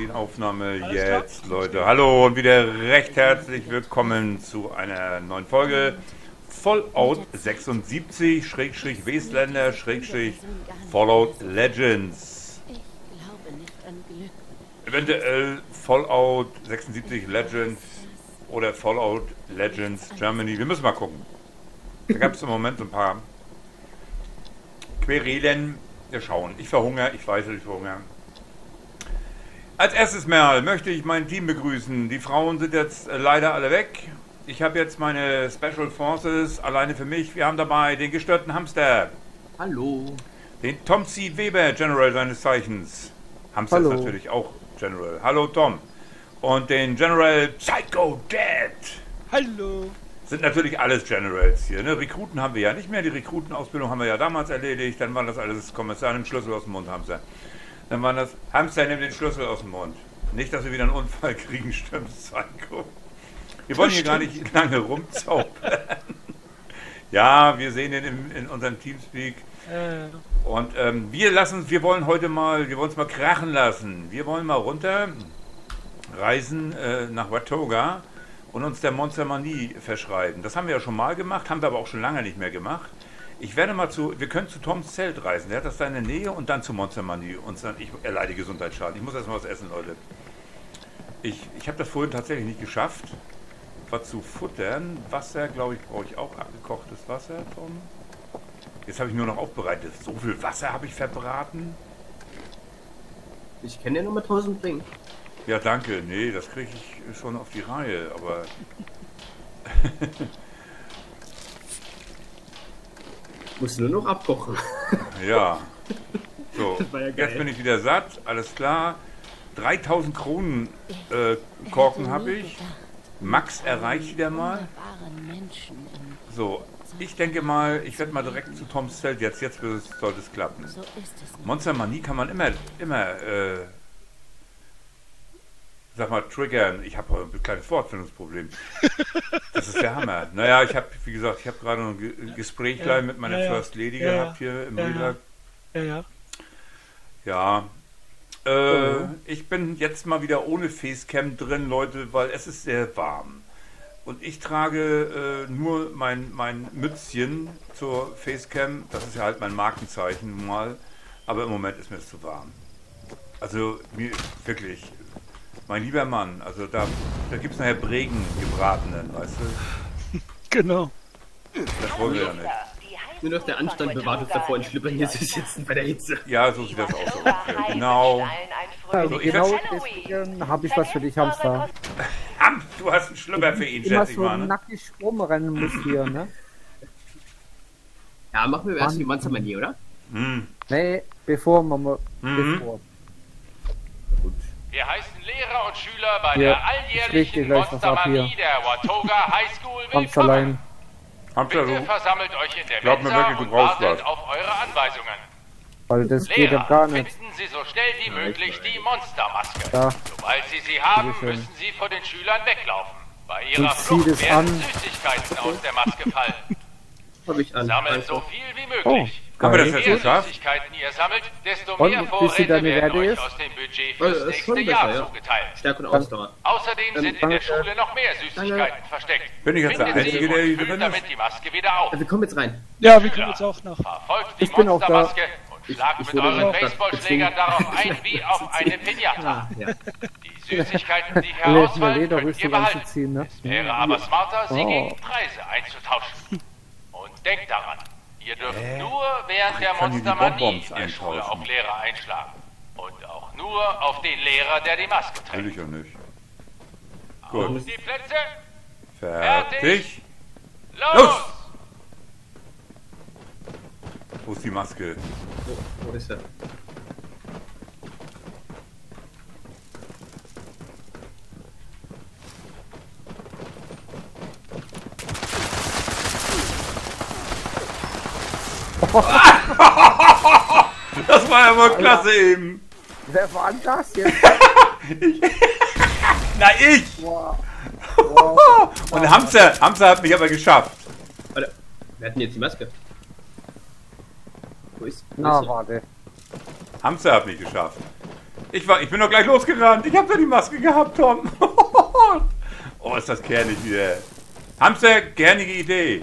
Aufnahme jetzt, Leute. Hallo und wieder recht herzlich willkommen zu einer neuen Folge Fallout 76 / Wasteländer / Fallout Legends. Eventuell Fallout 76 Legends oder Fallout Legends Germany. Wir müssen mal gucken. Da gab es im Moment so ein paar Querelen. Wir schauen. Ich verhungere. Ich weiß, ich verhungere. Als erstes mal möchte ich mein Team begrüßen. Die Frauen sind jetzt leider alle weg. Ich habe jetzt meine Special Forces alleine für mich. Wir haben dabei den gestörten Hamster. Hallo. Den Tom C. Weber, General seines Zeichens. Hamster Hallo. ist natürlich auch General. Hallo Tom. Und den General Psycho Dead. Hallo. Sind natürlich alles Generals hier. Ne? Rekruten haben wir ja nicht mehr. Die Rekrutenausbildung haben wir ja damals erledigt. Dann war das alles Kommissar, den Schlüssel aus dem Mund, Hamster. Dann war das Hamster, nimmt den Schlüssel aus dem Mund. Nicht, dass wir wieder einen Unfall kriegen, stimmt, Psycho. Wir wollen hier gar nicht lange rumzaubern. Ja, wir sehen ihn in unserem Teamspeak. Und wir wollen heute mal, wir wollen es mal krachen lassen. Wir wollen mal runter reisen nach Watoga und uns der Monstermanie verschreiben. Das haben wir ja schon mal gemacht, haben wir aber auch schon lange nicht mehr gemacht. Ich werde mal wir können zu Toms Zelt reisen, der hat das da in der Nähe und dann zu Monstermanie und dann, ich erleide Gesundheitsschaden. Ich muss erst mal was essen, Leute. Ich habe das vorhin tatsächlich nicht geschafft, was zu futtern. Wasser, glaube ich, brauche ich auch, abgekochtes Wasser, Tom. Jetzt habe ich nur noch aufbereitet. So viel Wasser habe ich verbraten. Ich kann dir nur mal 1000 bringen. Ja, danke. Nee, das kriege ich schon auf die Reihe, aber... Musst du nur noch abkochen. Ja. So, Das war ja geil. jetzt bin ich wieder satt, alles klar. 3000 Kronen Korken habe ich. Max erreicht wieder mal. So, ich denke mal, ich werde mal direkt zu Toms Zelt. Jetzt sollte es klappen. Monstermanie kann man immer sag mal, triggern. Ich habe ein kleines Wortfindungsproblem. Das ist der Hammer. Naja, wie gesagt, ich habe gerade ein Gespräch mit meiner First Lady gehabt hier im Real. Ja. Ich bin jetzt mal wieder ohne Facecam drin, Leute, weil es ist sehr warm. Und ich trage nur mein Mützchen zur Facecam. Das ist ja halt mein Markenzeichen nun mal. Aber im Moment ist mir es zu warm. Also wirklich... Mein lieber Mann, also da gibt es nachher Bregen gebratenen, weißt du? Genau. Das wollen wir ja nicht. Nur noch der Anstand bewahrt uns davor, in Schlüppern hier zu sitzen bei der Hitze. Ja, so sieht das aus. Genau. Also genau deswegen habe ich was für dich, Hamster. Du hast einen Schlüpper für ihn, Immer schätze ich so mal. Ne? nackig rumrennen muss hier, ne? Ja, machen wir erst die Monstermanie, oder? Nee, bevor. Gut. Wir heißen Lehrer und Schüler bei Ja, der ich leg dir alljährlichen gleich was ab Monstermanie hier. der Watoga High School Ganz willkommen. allein. Hamster, Bitte du versammelt euch in der glaub mir Mensa wirklich, du und brauchst wartet was. auf eure Anweisungen. Weil das geht ja Lehrer, gar nicht. finden Sie so schnell wie möglich die Monstermaske. Ja. Sobald Sie sie haben, Bitteschön. müssen Sie vor den Schülern weglaufen. Bei Ihrer Und zieh Flucht das werden an. Süßigkeiten aus der Maske fallen. Hab ich an. Sammelt so viel wie möglich. Haben wir das Je jetzt mehr geschafft? Süßigkeiten ihr sammelt, desto Und, mehr wie Vorräte sie deine werden Werte euch ist? aus dem Budget Ist fürs schon nächste besser, Jahr ja. zugeteilt. Stärke und Ausdauer. Außerdem sind in der danke. Schule noch mehr Süßigkeiten versteckt. Bin ich jetzt der Findet sie Einzige, der hier und füllt drin damit ist? die Maske wieder auf. Wir kommen jetzt rein. Ja, wir kommen jetzt auch noch. Verfolgt die Ich bin auch da. Monstermaske und schlagt Ich mit wurde euren auch Baseballschlägern darauf ein wie auf eine Pinata. Ja. Die Süßigkeiten, die Eine herausfallen, könnt ihr Lederrüstung behalten. anzuziehen, ne? Es wäre aber smarter, sie Oh. gegen Preise einzutauschen. Und denkt daran, ihr dürft nur während der ich kann hier die Monstermanie Bonbons der Schule eintauschen. auf Lehrer einschlagen. Und auch nur auf den Lehrer, der die Maske Will trägt. ich ja nicht. Auf Gut. die Plätze, Fertig. los! Los! Wo ist die Maske? Wo ist er? Das war ja wohl klasse eben. Wer war denn das jetzt? Na, ich! Wow. Und der Hamster hat mich aber geschafft. Warte, wer hat denn jetzt die Maske? Wo ist Na, sie? warte. Hamster hat mich geschafft. Ich bin doch gleich losgerannt. Ich habe da die Maske gehabt, Tom. Oh, ist das kernig wieder. Hamster, kernige Idee.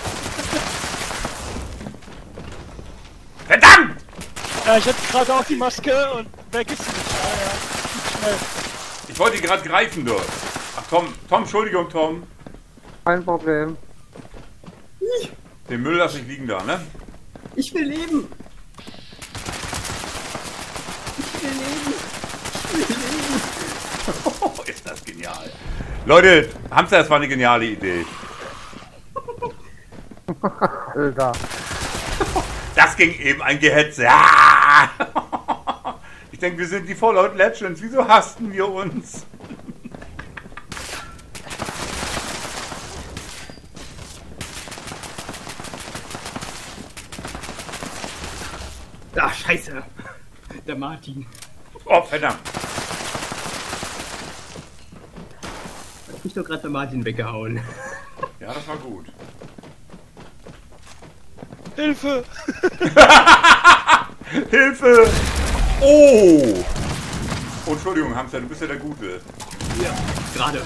Verdammt! Ja, ich hatte gerade auch die Maske und weg ist sie nicht. Ja, ja. Schnell. Ich wollte die gerade greifen dort. Ach, Tom, Entschuldigung, Tom. Kein Problem. Den Müll lasse ich liegen da, ne? Ich will leben. Ich will leben. Ich will leben. Oh, ist das genial. Leute, Hamster, das war eine geniale Idee. Alter. Das ging eben ein Gehetze. Ja! Ich denke, wir sind die Fallout Legends. Wieso hassten wir uns? Ach, scheiße. Der Martin. Oh, verdammt. Hat mich doch gerade der Martin weggehauen. Ja, das war gut. Hilfe! Hilfe! Oh! Oh, Entschuldigung, Hamster, du bist ja der Gute. Ja, gerade.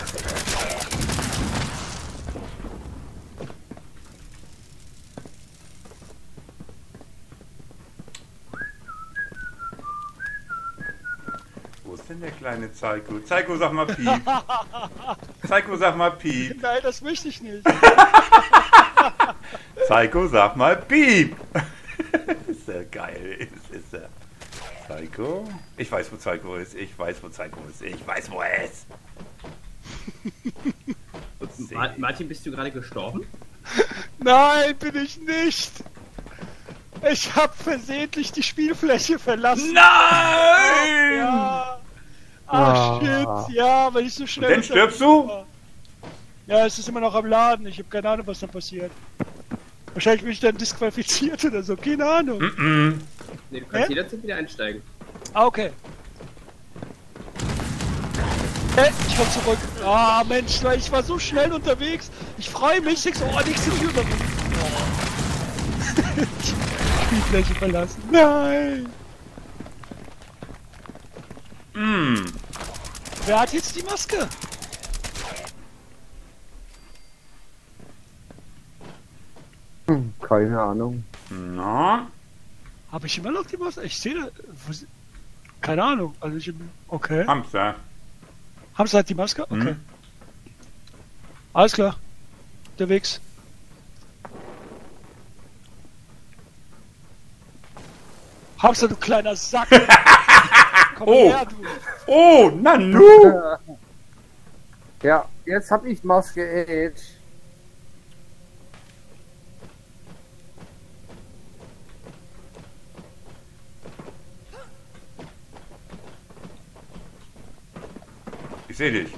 Wo ist denn der kleine Psycho? Psycho, sag mal Piep. Psycho, sag mal Piep. Nein, das möchte ich nicht. Psycho, sag mal Piep. Ist ja geil. Ist er. Psycho? Ich weiß, wo Psycho ist. Ich weiß, wo Psycho ist. Ich weiß, wo er ist. Martin, bist du gerade gestorben? Nein, bin ich nicht. Ich habe versehentlich die Spielfläche verlassen. Nein! Ja. Ach, shit. Ja, weil ich so schnell... Und dann stirbst du? Ja, es ist immer noch am Laden. Ich habe keine Ahnung, was da passiert. Wahrscheinlich bin ich dann disqualifiziert oder so. Keine Ahnung. Ne, du kannst jederzeit wieder einsteigen. Ah, okay. Ich komm zurück. Ah, Mensch, ich war so schnell unterwegs. Ich freue mich. Ich so, oh, nächste Tür. Spielfläche verlassen. Nein! Wer hat jetzt die Maske? Keine Ahnung. Na? Habe ich immer noch die Maske? Ich sehe da... Keine Ahnung. Also ich... Okay. Hamster. Hamster hat die Maske? Okay. Alles klar. Unterwegs. Hamster, du kleiner Sack! Komm her, du! Oh, Nanu! Ja, jetzt hab ich Maske Edge. Ich sehe dich.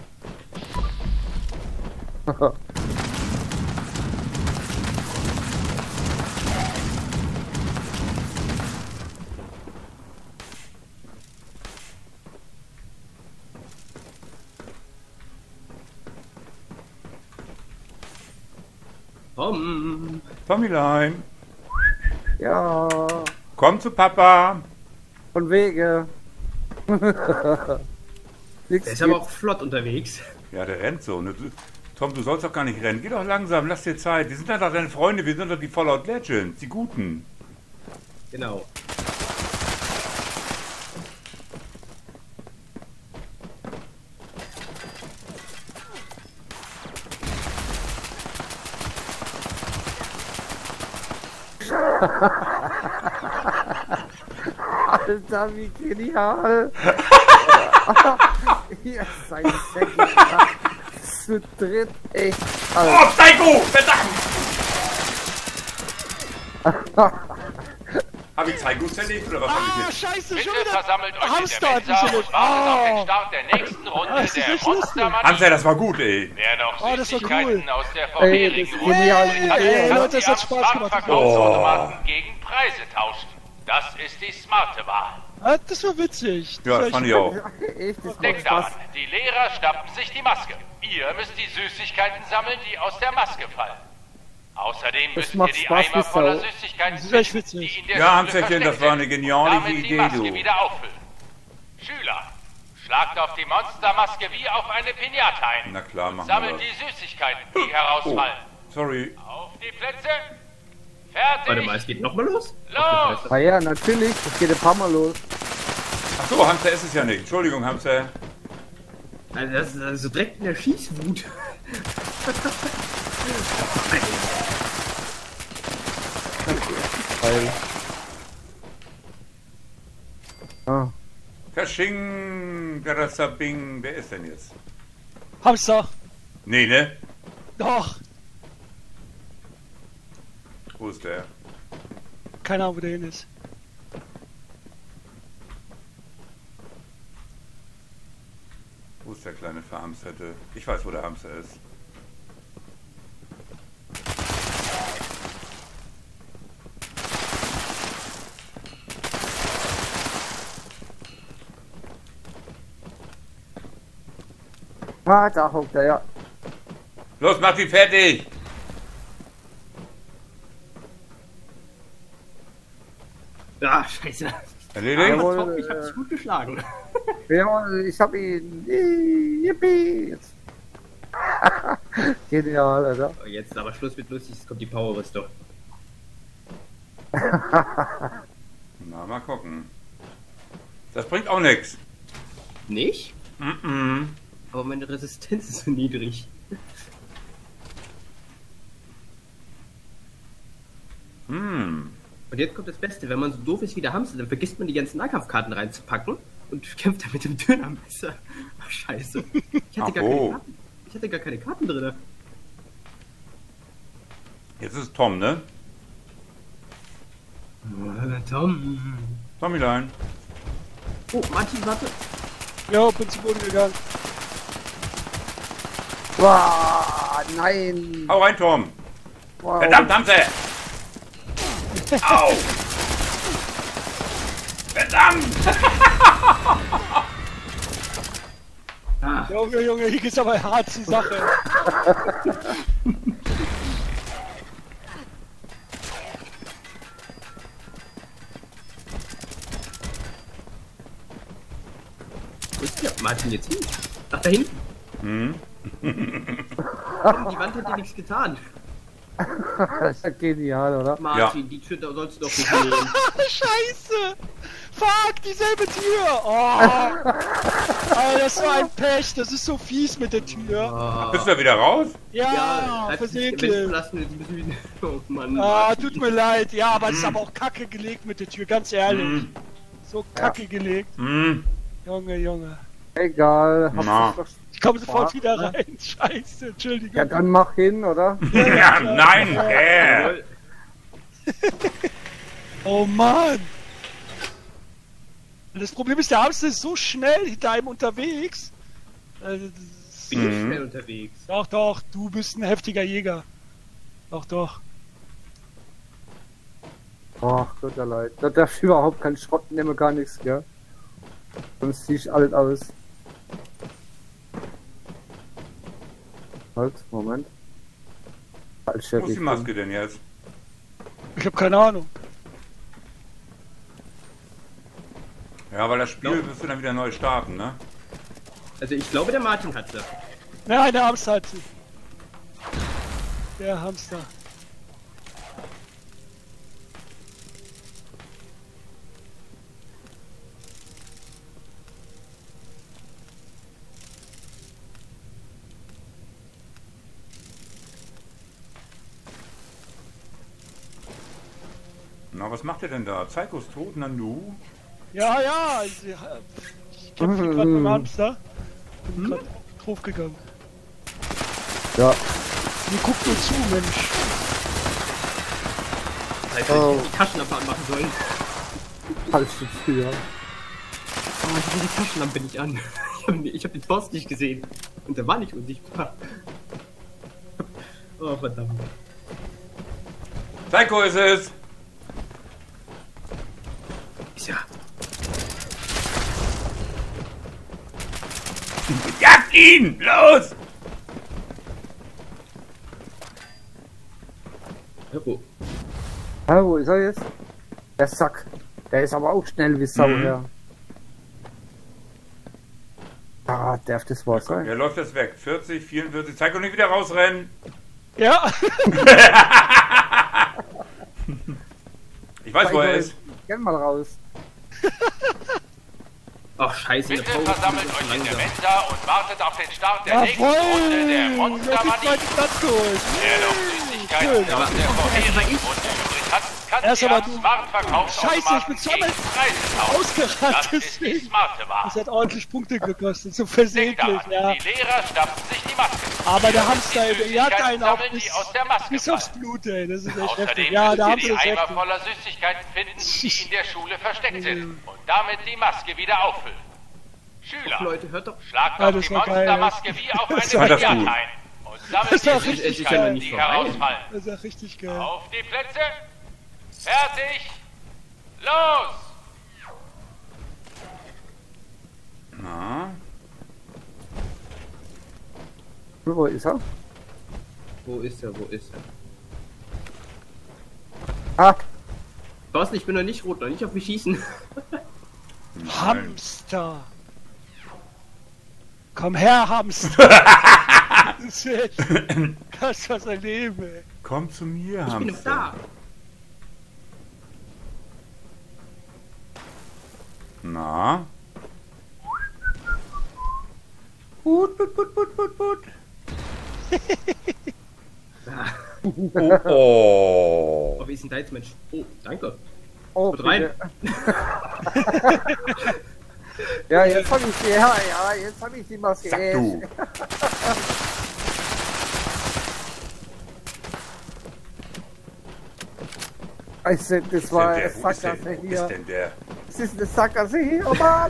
Tommylein, Ja, komm zu Papa. von Wege. Der Nix ist aber auch flott unterwegs. Ja, der rennt so. Ne? Tom, du sollst doch gar nicht rennen. Geh doch langsam, lass dir Zeit. Wir sind doch deine Freunde, wir sind doch die Fallout Legends, die Guten. Genau. Alter, wie genial. Ihr seid Säcke. Zu dritt, echt. Oh, Psycho! Verdammt! Hab ich Psycho zerlegt oder was hab ich Ah, jetzt? scheiße, schon Bitte wieder! versammelt euch in Hamster der hat mich Mensa erwischt. und wartet auf den Oh. Start der nächsten Runde Das ist der echt lustig. Monstermanie. Hamster, das war gut, ey. Wer noch Oh, das war Süßigkeiten cool. aus der Ey, vorherigen das ist Runde genial. hat, Ey, kann Leute, sie das hat am Spaß gemacht. Smartverkaufsautomaten gegen Preise tauschen. Das ist die smarte Wahl. Ah, das war witzig. Ja, das fand ich auch. Echt, das macht Denkt Spaß. daran, die Lehrer schnappen sich die Maske. Ihr müsst die Süßigkeiten sammeln, die aus der Maske fallen. Außerdem Das müsst ihr macht die Spaß Eimer wie voller Sau. Süßigkeiten Das ist echt finden, witzig. die in der Ja, Schule Hamsterchen, versteckt das war eine sind. geniale Damit die Idee, Maske du. wieder auffüllen. Schüler, schlagt auf die Monstermaske wie auf eine Pinata ein. Na klar, und machen sammelt wir die Süßigkeiten, die herausfallen. Sorry. Auf die Plätze. Fertig. Warte mal, es geht nochmal los? Los! Ah ja, natürlich, das geht ein paar Mal los. Ach so, Hamster ist es ja nicht. Entschuldigung, Hamster. Also das ist also direkt in der Schießwut. Weil. Ah. Kasching, Garasabing. Wer ist denn jetzt? Hamster. Nee, ne? Doch. Wo ist der? Keine Ahnung, wo der hin ist. Wo ist der kleine Verhamsterte? Ich weiß, wo der Hamster ist. Ah, da hockt er, ja. Los, mach die fertig! Ah, scheiße. Erledigt? Jawohl. Aber top, ich hab dich gut geschlagen. Ja, ich hab ihn. Yippie! Jetzt. Genial, Alter. Oh, jetzt aber Schluss mit lustig, jetzt kommt die Power-Rüstung. Na, mal gucken. Das bringt auch nichts. Nicht? Mhm. Aber meine Resistenz ist so niedrig. Hm. Und jetzt kommt das Beste, wenn man so doof ist wie der Hamster, dann vergisst man die ganzen Nahkampfkarten reinzupacken und kämpft dann mit dem Dönermesser. Ach, scheiße. Ich hatte, gar keine Karten drin. Jetzt ist Tom, ne? Tom. Tommylein. Oh, Martin, warte. Ja, bin zu Boden gegangen. Wow, nein. Hau rein, Tom. Wow. Verdammt, Hamster! Au! Verdammt! Junge, Junge, hier geht's aber hart zur Sache. Wo ist der Martin jetzt hin? Ach, da hinten. Hm? Die Wand hat dir nichts getan. Das ist ja genial, oder? Martin, die Tür da sollst du doch nicht nehmen. Scheiße! Fuck, dieselbe Tür! Oh! Alter, das war ein Pech, das ist so fies mit der Tür. Bist du da wieder raus? Ja, versehentlich. Oh Mann. Ah, Martin. tut mir leid. Ja, aber es ist aber auch kacke gelegt mit der Tür, ganz ehrlich. So kacke gelegt. Hm. Junge, Junge. Egal. Na. Ich komme sofort wieder rein. Scheiße, Entschuldigung. Ja, dann mach hin, oder? Ja, nein! Jawohl. Oh Mann! Das Problem ist, der Hamster ist so schnell hinter einem unterwegs. Bin ich schnell unterwegs. Doch, doch, du bist ein heftiger Jäger. Doch, doch. Ach, Gott leid. Da darfst du überhaupt keinen Schrott nehmen, gar nichts, gell? Sonst zieh ich alles aus. Halt, Moment. Falsche Wo ist die Richtung. Maske denn jetzt? Ich habe keine Ahnung. Ja, weil das Spiel wirst du dann wieder neu starten, ne? Also ich glaube, der Martin hat sie. Nein, der Hamster hat sie. Der Hamster. Na, was macht ihr denn da? Psycho ist tot, Nanu? Ja, ja. Ich kämpfe gerade mit dem Hamster. Bin gerade draufgegangen. Ja. Ihr guckt nur zu, Mensch. Das heißt, ich hätte die Taschenlampe anmachen sollen. Falsche Tür. Oh, ich hatte die Taschenlampe nicht an. Ich hab den Forst nicht gesehen. Und der war nicht unsichtbar. Oh, verdammt. Psycho ist es! Ist ja. Jagt ihn! Los! Oh. Ah, wo ist er jetzt? Der Sack. Der ist aber auch schnell wie Sau Mhm. her. Ah, darf das was sein? Er läuft jetzt weg. 40, 44. Zeig doch nicht wieder rausrennen. Ja. Ich weiß, wo er ist. Gern mal raus. Ach, scheiße. Bitte der Paul versammelt ist euch in der langsam. Mensa und wartet auf den Start der nächsten Jawohl! Runde der Noch Monstermanie. die zweite geholt. Wer noch Süßigkeiten aus der vorherigen Runde übrig hat, kann Erst sie aber am du- Smartverkaufsautomaten Scheiße, ich bin zweimal gegen Preise tauschen. ausgerannt, Das ist die deswegen. smarte Wahl. Das hat ordentlich Punkte gekostet, so Denkt versehentlich, daran, ja. die Lehrer stapfen sich die Maske. Aber der Ihr müsst Hamster, die der hat Süßigkeiten einen auch sammeln, bis, die aus der Maske bis aufs fallen. Blut, ey. Das ist echt heftig. Außerdem Ja, müsst der ihr Hamster die ist Eimer heftig. voller Süßigkeiten finden, die in der Schule versteckt sind und damit die Maske wieder auffüllen. Schüler, Leute, hört doch. schlagt Ah, auf das die war geil. Monstermaske wie auf eine Das war das Billard gut. ein und sammelt Das war die richtig Süßigkeiten, geil. die herausfallen. Das ist ja richtig geil. Auf die Plätze, fertig, los! Na, Wo ist er? Wo ist er? Wo ist er? Ah, Thorsten, ich bin noch nicht rot, noch nicht auf mich schießen. Hamster. Komm her, Hamster. Das ist echt. Das ist was erleben, ey. komm zu mir, Ich bin noch da. Na? Put, put, put, put, put, put. Oh. Oh, wie ist denn da jetzt, Mensch? Oh, danke. oh, Kommt rein. bitte. Ja, jetzt hab ich die, ja, jetzt hab ich die Maske. Sag du. Also, das war eine Wo ist Sackgasse denn, wo hier. ist denn der? Das ist eine Sackgasse hier, oh Mann!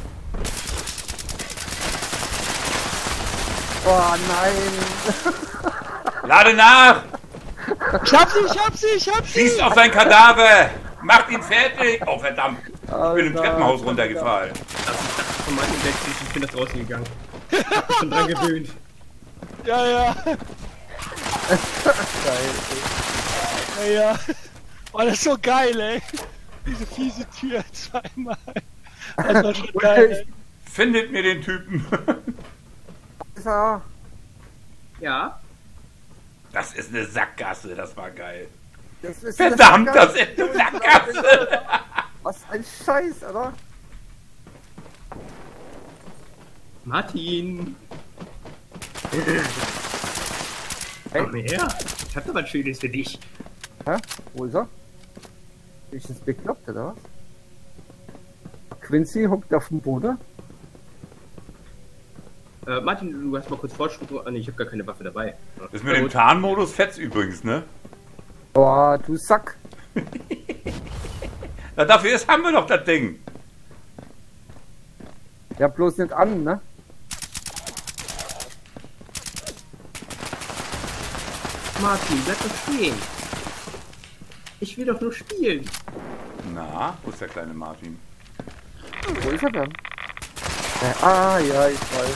Oh nein! Lade nach! Ich hab sie, ich hab sie, ich hab sie. Schießt auf sein Kadaver! Macht ihn fertig! Oh verdammt! Ich bin im Alter. Treppenhaus runtergefallen. Von meinem Wechsel, ich bin da draußen gegangen. Ich hab mich schon dran gewöhnt. Ja, ja. Geil. Ja, ja. Oh, das ist so geil, ey. Diese fiese Tür zweimal. Das war schon geil, ey. Findet mir den Typen. So, Ja, Das ist eine Sackgasse, das war geil. das ist eine Verdammt, das Sackgasse. ist eine Sackgasse! Was ein Scheiß, oder? Martin. Hey. Komm her. Ich hab doch was Schönes für dich. Hä? Wo ist er? Ist das bekloppt, oder was? Quincy hockt auf dem Boden. Martin, du hast mal kurz Fortschritt. Ah, nee, ich hab gar keine Waffe dabei. Das mit dem Tarnmodus fetzt übrigens, ne? Boah, du Sack. Na, dafür haben wir doch das Ding. Ja, bloß nicht an, ne? Martin, bleib doch stehen. Ich will doch nur spielen. Na, wo ist der kleine Martin? Wo ist er denn? Ja, ich weiß.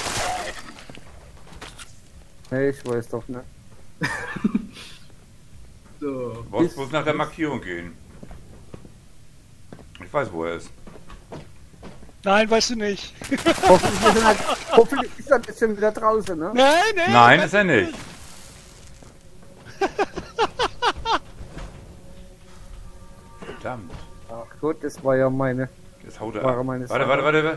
Nee, ich weiß doch nicht. So. Wo muss nach der Markierung gehen? Ich weiß, wo er ist. Nein, weißt du nicht. Hoffentlich ist er jetzt schon wieder draußen, ne? Nein, nein. Nein, ist er nicht. Verdammt. Ach gut, das war ja meine. Jetzt haut er War ab. meine Warte, Sache. warte.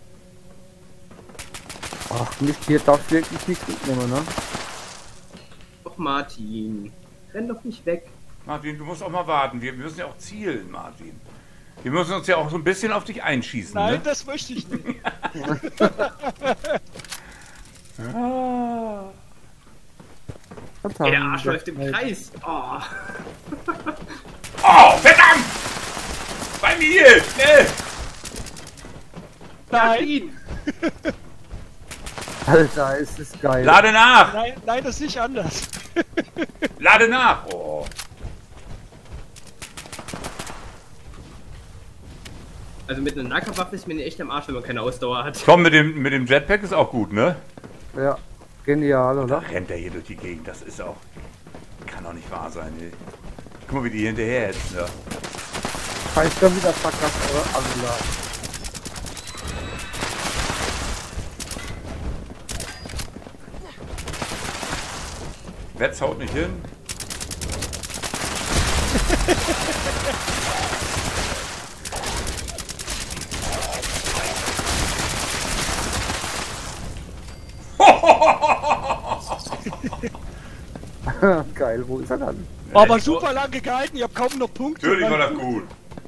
Ach, nicht hier darf wirklich nicht mitnehmen, ne? Doch, Martin. Renn doch nicht weg. Martin, du musst auch mal warten. Wir müssen ja auch zielen, Martin. Wir müssen uns ja auch so ein bisschen auf dich einschießen, Nein, ne? das möchte ich nicht. Ah. Verdammt. Ey, der Arsch läuft im Kreis. Oh. Oh, verdammt! Bei mir! Schnell! Nein, Martin. Alter, ist das geil. Lade nach! nein, nein, das ist nicht anders. Lade nach! Oh. Also mit einer Nahkampfwaffe ist mir echt am Arsch, wenn man keine Ausdauer hat. Komm, mit dem Jetpack ist auch gut, ne? Ja, genial, Da oder? rennt er hier durch die Gegend. Das ist auch... Kann doch nicht wahr sein, ey. Guck mal, wie die hinterher hetzen, ja. Heißt schon wieder verkackt, oder? Also, Wetz haut nicht hin. Geil, wo ist er dann? Aber super lange gehalten, ich hab kaum noch Punkte. Natürlich war das gut.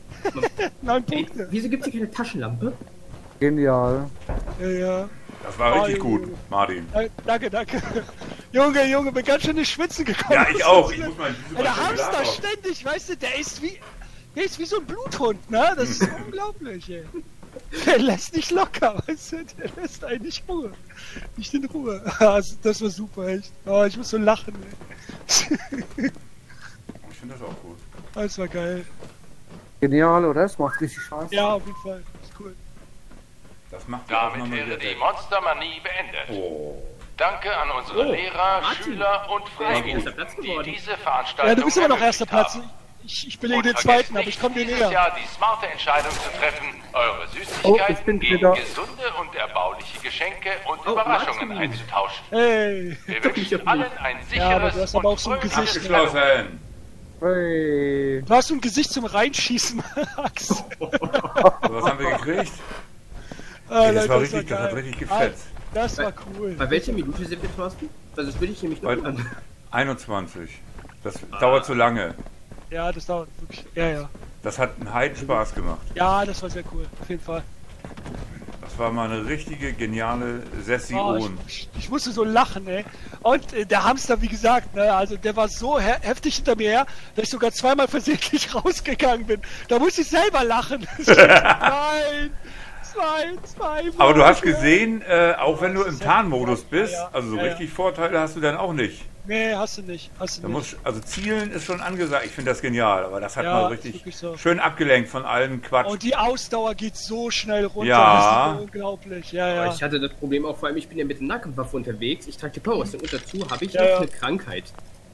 9 Ey, Punkte. wieso gibt's hier keine Taschenlampe? Genial. Ja. Das war richtig Oh, gut, Junge. Martin. Danke. Junge, bin ganz schön ins Schwitzen gekommen. Ja, ich auch. Ich muss mal Der Hamster ständig, weißt du, der ist wie so ein Bluthund, ne? Das ist unglaublich, ey. Der lässt nicht locker, weißt du? Der lässt einen nicht in Ruhe. Also, das war super, echt. Oh, ich muss so lachen, ey. Ich finde das auch gut. Das war geil. Genial, oder? Das macht richtig Spaß. Ja, auf jeden Fall. Das ist cool. Das macht die Aufnahme Damit wäre wieder die weg. Monstermanie beendet. Oh. Danke an unsere Lehrer, Martin. Schüler und Wer ist Freiwilligen, erster Platz die geworden? diese Veranstaltung Ja, du bist immer noch erster ermöglicht Platz. haben. Ich belege Und den vergesst zweiten, aber nicht, ich komme dir dieses näher. Jahr die smarte Entscheidung zu treffen, eure Oh, ich Süßigkeiten bin gegen wieder- gesunde und erbauliche Geschenke und Oh, Überraschungen Martin. einzutauschen. Hey. Wir Doch nicht auf wünschen allen mich. ein Ja, aber sicheres du hast aber auch so ein und fröhliches Gesicht. Halloween. Abgeschlossen. Hey. Du hast so ein Gesicht zum Reinschießen, Max. So, was haben wir gekriegt? Ey, das war richtig, das hat richtig gefetzt. Das war cool. Bei welcher Minute sind wir, Thorsten? Also das würde ich nämlich noch Bei an. 21. Das dauert zu lange. Ja, das dauert wirklich. Ja. Das hat einen Heidenspaß gemacht. Ja, das war sehr cool. Auf jeden Fall. Das war mal eine richtige, geniale Oh, Session. ich musste so lachen, ey. Und der Hamster, wie gesagt, ne, also der war so heftig hinter mir her, dass ich sogar zweimal versehentlich rausgegangen bin. Da musste ich selber lachen. Nein! Zwei. Aber du hast gesehen, auch wenn du im Tarnmodus bist, Ja. also so Ja. richtig Vorteile hast du dann auch nicht. Nee, hast du nicht. Da muss, also Zielen ist schon angesagt. Ich finde das genial, aber das hat Ja, mal ist richtig wirklich so. schön abgelenkt von allem Quatsch. Und die Ausdauer geht so schnell runter. Ja. Das ist unglaublich. Ja. Ich hatte das Problem auch, vor allem ich bin ja mit der Nahkampfwaffe unterwegs. Ich trage die Power-Rüstung und dazu habe ich Ja, noch ja. eine Krankheit.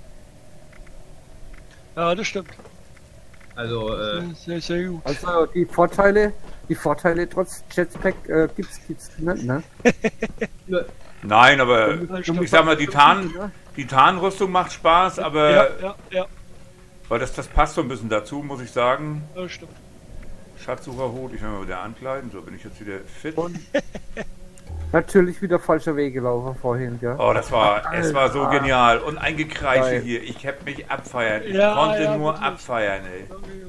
Ja, das stimmt. Also, Sehr gut. Also die Vorteile trotz Jetpack gibt's nicht, ne? nur, Nein, aber stimmt. ich sag mal, die Tarnrüstung macht Spaß, aber Ja, weil das passt so ein bisschen dazu, muss ich sagen. das stimmt. Schatzsucherhut, ich will mal wieder ankleiden, so bin ich jetzt wieder fit. Natürlich wieder falscher Weg gelaufen vorhin, ja. Oh, es war so genial. Und ein Gekreische Geil. hier. Ich hab mich abfeiern. Ich Ja, konnte ja, nur wirklich. abfeiern, ey.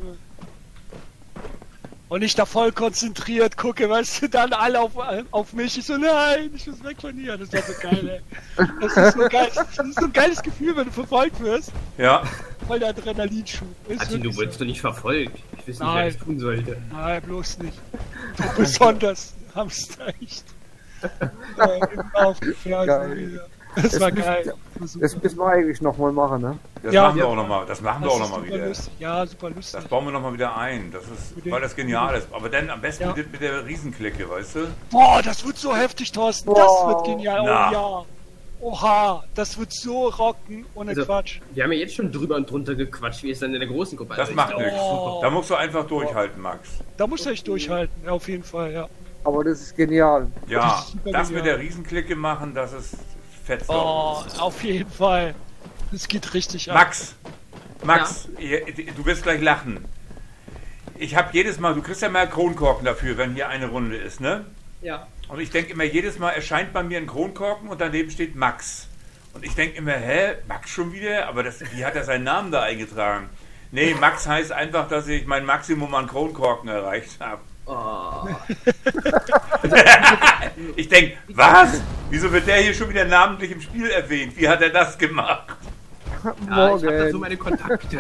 Und ich da voll konzentriert gucke, weißt du, dann alle auf mich. Ich so, nein, ich muss weg von hier. Das war so geil, ey. Das ist so geil. Das ist so ein geiles Gefühl, wenn du verfolgt wirst. Ja, Voll der Adrenalinschub. Ist Martin, du wirklich wurdest doch nicht verfolgt. Ich weiß nicht, Nein. wer das tun sollte. so. Nein, bloß nicht. Du besonders Hamster, echt. Immer aufgefährt. Geil. Das war Das geil. Das müssen wir eigentlich nochmal machen, ne? das Ja. machen wir auch nochmal. Das machen wir Das auch ist nochmal super wieder. lustig. Ja, super lustig. Das bauen wir nochmal wieder ein. Das ist, weil das genial ist. Aber dann am besten Ja. mit der Riesenklicke, weißt du? Boah, das wird so heftig, Thorsten. Das Wow. wird genial. Na. Oh ja. Oha, das wird so rocken. Ohne Also, Quatsch. Wir haben ja jetzt schon drüber und drunter gequatscht, wie es dann in der großen Gruppe Das also macht ich- nichts. Oh. Da musst du einfach durchhalten, Max. Da muss ich durchhalten. Ja, auf jeden Fall, ja. Aber das ist genial. Ja, Das ist super das mit genial. der Riesenklicke machen, das ist fett. Oh, auf jeden Fall. Das geht richtig ab. Max, du wirst gleich lachen. Ich habe jedes Mal, du kriegst ja mal Kronkorken dafür, wenn hier eine Runde ist, ne? Ja. Und ich denke immer, jedes Mal erscheint bei mir ein Kronkorken und daneben steht Max. Und ich denke immer, hä, Max schon wieder? Aber wie hat er seinen Namen da eingetragen? Nee, Max heißt einfach, dass ich mein Maximum an Kronkorken erreicht habe. Oh. Ich denke, was? Wieso wird der hier schon wieder namentlich im Spiel erwähnt? Wie hat er das gemacht? Ja, ich habe da so Morgen. meine Kontakte.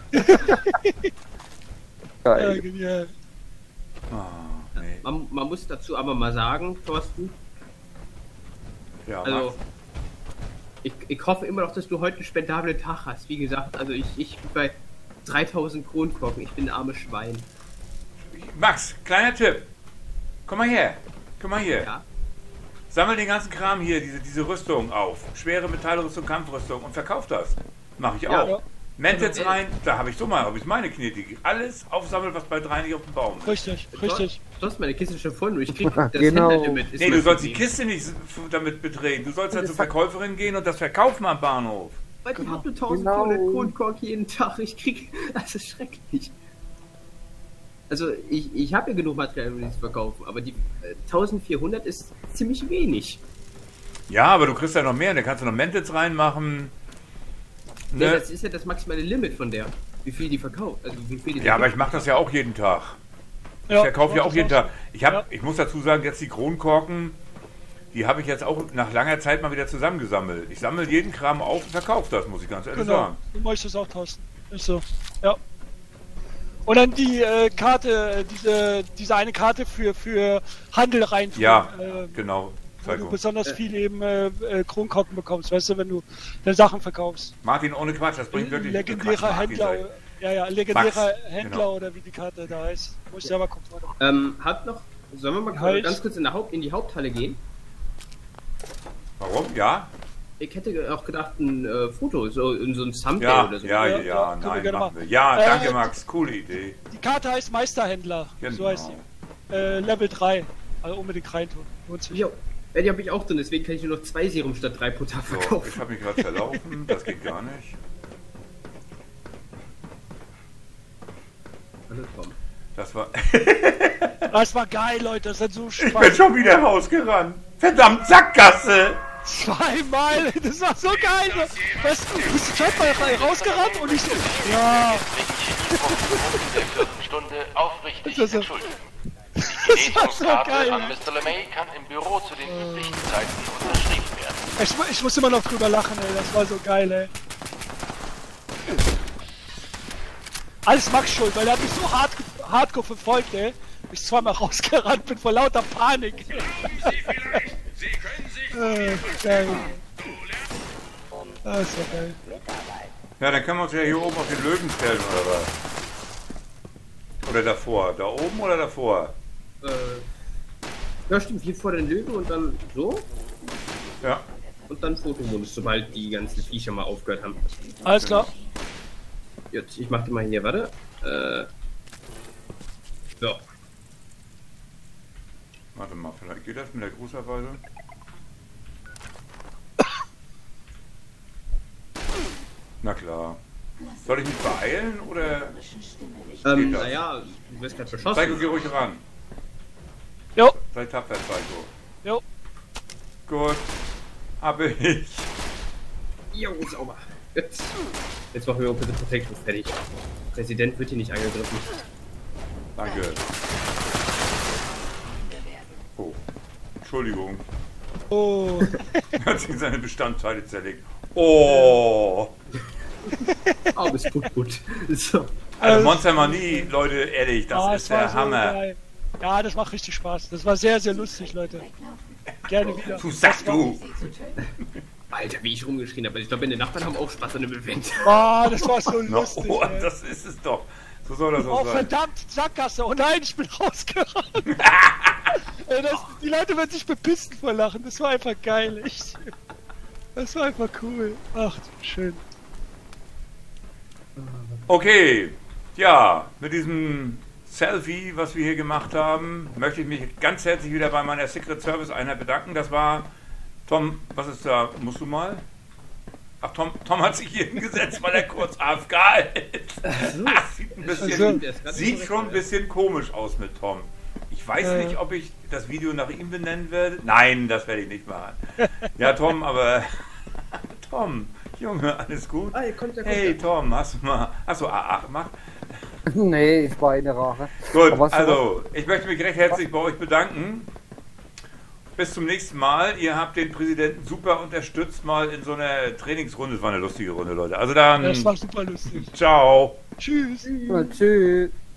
Ja, Geil. genial. Oh, nee. Man muss dazu aber mal sagen, Thorsten, Ja, also Max. ich hoffe immer noch, dass du heute einen spendablen Tag hast. Wie gesagt, also ich bin bei 3000 Kronkorken, ich bin ein armes Schwein. Max, kleiner Tipp. Komm mal her. Komm mal hier. Ja? Sammel den ganzen Kram hier, diese Rüstung auf. Schwere Metallrüstung, Kampfrüstung und verkauf das. Mache ich Ja. auch. Ja. Mentets rein, da habe ich meine Knieti. Alles aufsammeln, was bei 3 nicht auf dem Baum ist. Richtig, richtig. Du hast meine Kiste schon voll, nur ich krieg das Genau. Händlerlimit. ist Nee, mein du sollst die Problem. Kiste nicht damit betreten. Du sollst ja zur Verkäuferin gehen und das verkaufen am Bahnhof. Weil ich Genau. habe 1400 Genau. Kronkork jeden Tag. Ich krieg. Das ist schrecklich. Also, ich habe ja genug Material, um die zu verkaufen, aber die 1400 ist ziemlich wenig. Ja, aber du kriegst ja noch mehr. Da kannst du noch Mantels reinmachen. Ne? Ne? Das ist ja das maximale Limit von der. Wie viel die verkauft. Also, wie viel die Ja, aber ich mache das ja auch jeden Tag. Ich Ja, verkaufe ja auch jeden Tag. Ja. Ich muss dazu sagen, jetzt die Kronkorken, die habe ich jetzt auch nach langer Zeit mal wieder zusammengesammelt. Ich sammle jeden Kram auf und verkaufe das, muss ich ganz ehrlich Genau, sagen. du möchtest auch tauschen. Ist so. Ja. Und dann die Karte, diese eine Karte für Handel rein. Ja, genau. Wo du Psycho. besonders viel eben Kronkorken bekommst, weißt du, wenn du deine Sachen verkaufst. Martin, ohne Quatsch, das bringt wirklich Quatsch, Legendärer Martin, Händler. sei- Ja, legendärer Max, Händler genau. oder wie die Karte da heißt. Muss ich selber gucken, warte. Hat noch. Sollen wir mal Halt. ganz kurz in die Haupthalle gehen? Warum? Ja? Ich hätte auch gedacht, ein Foto, so in so ein Thumbnail Ja, oder so. ja, Ja, ja, ja, können wir nein, gerne machen wir. machen. Ja, danke Max, coole Idee. Die Karte heißt Meisterhändler. Genau. So heißt sie. Level 3. Also unbedingt reintun. Lohnt sich. Ja, die habe ich auch drin, deswegen kann ich nur noch 2 Serum statt 3 pro Tag So, verkaufen. ich habe mich gerade verlaufen, das geht gar nicht. Hallo Tom. Das war... Das war geil, Leute. Das hat so Ich bin Spaß. schon wieder rausgerannt. Verdammt, Sackgasse! Zweimal. Das war so geil. Weißt du, du bist schon mal rausgerannt und ich so, ja. Der Viertelstunde aufrichtig Das ist so- entschuldigen. Die war so Genesungskarte geil, an ne? Mr. LeMay kann im Büro zu den üblichen Zeiten unterschrieben werden. Ich muss immer noch drüber lachen, ey. Das war so geil, ey. Alles Max schuld, weil er hat mich so hardcore verfolgt, ey. Ich zweimal rausgerannt bin vor lauter Panik. Geil. Das ist ja geil. Ja, dann können wir uns ja hier oben auf den Löwen stellen, oder was? Oder davor? Da oben oder davor? Ja, stimmt, hier vor den Löwen und dann so. Ja. Und dann Fotomodus, sobald die ganzen Viecher mal aufgehört haben. Alles klar. Jetzt, ich mach die mal hier, warte. So. Warte mal, vielleicht geht das mit der Grußerweise? Na klar. Soll ich mich beeilen oder? Geht das? Naja, du wirst gerade Psycho, beschossen. geh ruhig ran. Jo, Sei tapfer, Psycho. jo. Gut. Hab ich. Jo, sauber. Jetzt machen wir bitte Protection fertig. Präsident wird hier nicht angegriffen. Danke. Oh. Entschuldigung. Oh. Er hat sich seine Bestandteile zerlegt. Oh. Aber ist gut. So. Also Monster Manie, Leute, ehrlich, das Ah, ist es war der so Hammer. geil. Ja, das macht richtig Spaß. Das war sehr, sehr lustig, Leute. Gerne wieder. Du Sack, du. Alter, wie ich rumgeschrien habe. Ich glaube, meine Nachbarn haben auch Spaß an dem Event. Ah, das war so No, lustig. oh, ey. das ist es doch. So soll das Oh, auch sein. verdammt, Sackgasse. Oh nein, ich bin rausgerannt. Ey, die Leute werden sich bepissen vor Lachen. Das war einfach geil, echt. Das war einfach cool. Ach, schön. Okay, ja, mit diesem Selfie, was wir hier gemacht haben, möchte ich mich ganz herzlich wieder bei meiner Secret Service Einheit bedanken. Das war Tom, was ist da? Musst du mal? Ach, Tom hat sich hier hingesetzt, weil er kurz AFK ist. Das sieht schon ein bisschen komisch aus mit Tom. Ich weiß nicht, ob ich das Video nach ihm benennen werde. Nein, das werde ich nicht machen. Ja, Tom, aber... Tom, Junge, alles gut? Ah, kommt der. Hey, Tom, hast du AA gemacht? Nee, ich war eine Rache. Gut, Aber so- also, ich möchte mich recht herzlich bei euch bedanken. Bis zum nächsten Mal. Ihr habt den Präsidenten super unterstützt, mal in so einer Trainingsrunde. Es war eine lustige Runde, Leute. Also dann, Das war super lustig. ciao. Tschüss. Ja, tschüss.